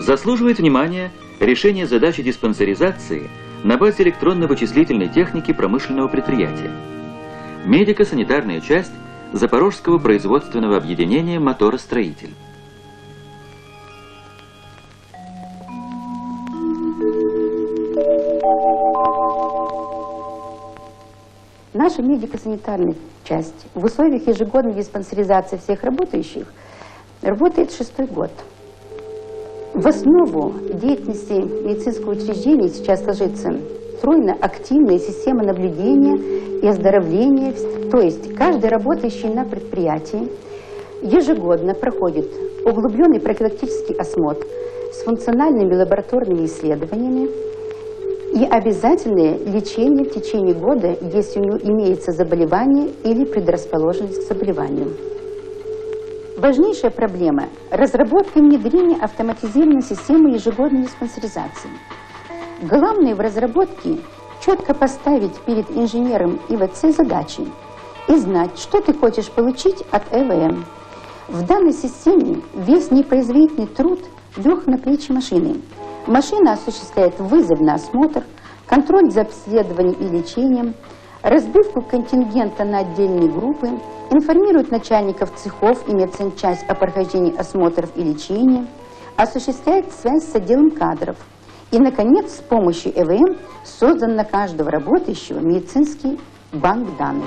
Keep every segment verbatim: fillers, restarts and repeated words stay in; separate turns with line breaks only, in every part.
Заслуживает внимания решение задачи диспансеризации на базе электронно-вычислительной техники промышленного предприятия. Медико-санитарная часть Запорожского производственного объединения «Моторостроитель».
Наша медико-санитарная часть в условиях ежегодной диспансеризации всех работающих работает шестой год. В основу деятельности медицинского учреждения сейчас ложится стройно активная система наблюдения и оздоровления. То есть каждый работающий на предприятии ежегодно проходит углубленный профилактический осмотр с функциональными лабораторными исследованиями и обязательное лечение в течение года, если у него имеется заболевание или предрасположенность к заболеванию. Важнейшая проблема – разработка и внедрение автоматизированной системы ежегодной диспансеризации. Главное в разработке – четко поставить перед инженером ИВЦ задачи и знать, что ты хочешь получить от ЭВМ. В данной системе весь непроизводительный труд лег на плечи машины. Машина осуществляет вызов на осмотр, контроль за обследованием и лечением, разбивку контингента на отдельные группы, информирует начальников цехов и медсанчасть о прохождении осмотров и лечения, осуществляет связь с отделом кадров. И, наконец, с помощью ЭВМ создан на каждого работающего медицинский банк данных.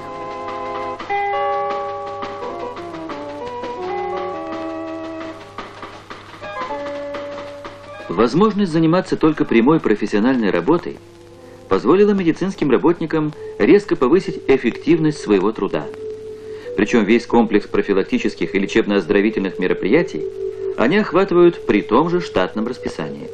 Возможность заниматься только прямой профессиональной работой позволила медицинским работникам резко повысить эффективность своего труда. Причем весь комплекс профилактических и лечебно-оздоровительных мероприятий они охватывают при том же штатном расписании.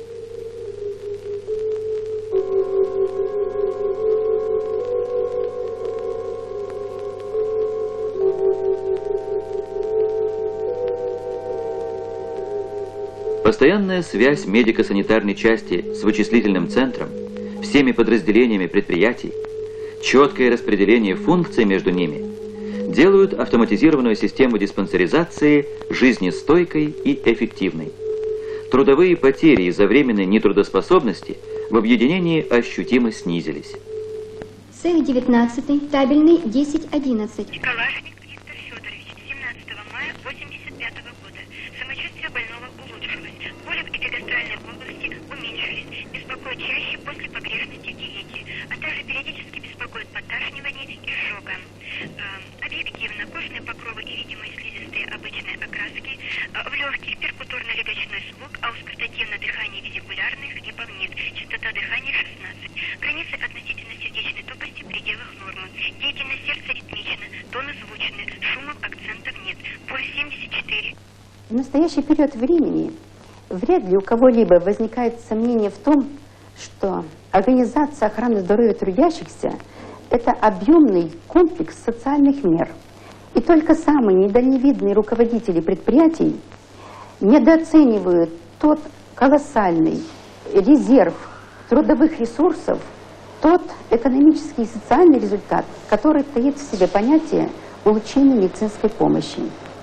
Постоянная связь медико-санитарной части с вычислительным центром, всеми подразделениями предприятий, четкое распределение функций между ними делают автоматизированную систему диспансеризации жизнестойкой и эффективной. Трудовые потери из-за временной нетрудоспособности в объединении ощутимо снизились.
Цех девятнадцатый, табельный десять одиннадцать.
Калашник Виктор Федорович, семнадцатого мая восемьдесят пятого года. Самочувствие больного улучшилось. Боли в эпигастральной области уменьшились. Беспокоит чаще после погрешности в диете, а также периодически беспокоит подташнивание и изжога. Объективно, кожные покровы и видимые слизистые обычной окраски, в легких перкуторно-легочной звук, а у скрутативно дыхание визикулярных гипов нет, частота дыхания шестнадцать, границы относительно сердечной тупости в пределах нормы, деятельность сердца ритмична, тоны звучны, шумов, акцентов нет, пульс семьдесят четыре.
В настоящий период времени вряд ли у кого-либо возникает сомнение в том, что организация охраны здоровья трудящихся – это объемный комплекс социальных мер. И только самые недальновидные руководители предприятий недооценивают тот колоссальный резерв трудовых ресурсов, тот экономический и социальный результат, который таит в себе понятие улучшения медицинской помощи.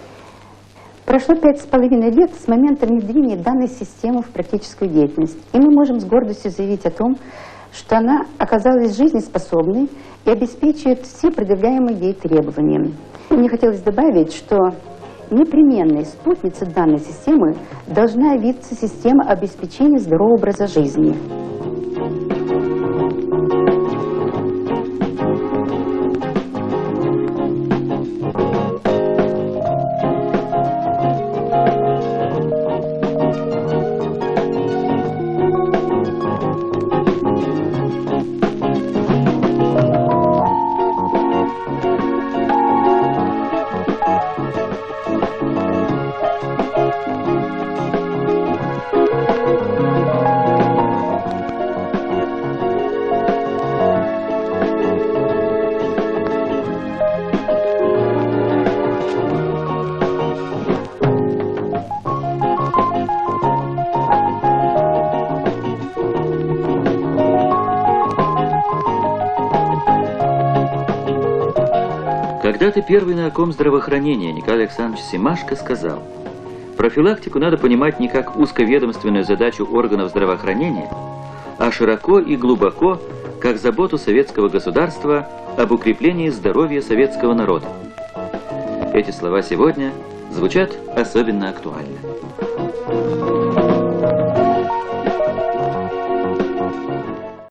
Прошло пять с половиной лет с момента внедрения данной системы в практическую деятельность, и мы можем с гордостью заявить о том, что она оказалась жизнеспособной и обеспечивает все предъявляемые ей требования. Мне хотелось добавить, что непременной спутницей данной системы должна явиться система обеспечения здорового образа жизни.
Когда-то первый нарком здравоохранения Николай Александрович Семашко сказал: Профилактику надо понимать не как узковедомственную задачу органов здравоохранения, а широко и глубоко, как заботу советского государства об укреплении здоровья советского народа. Эти слова сегодня звучат особенно актуально.